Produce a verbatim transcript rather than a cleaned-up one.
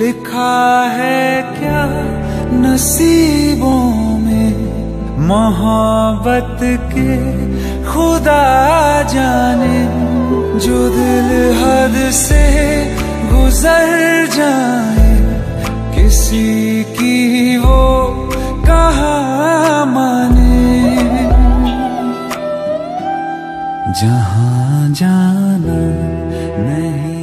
लिखा है क्या नसीबों में मोहब्बत के खुदा जाने। जो दिल हद से गुजर जाए किसी की वो कहाँ माने। जहाँ जाना नहीं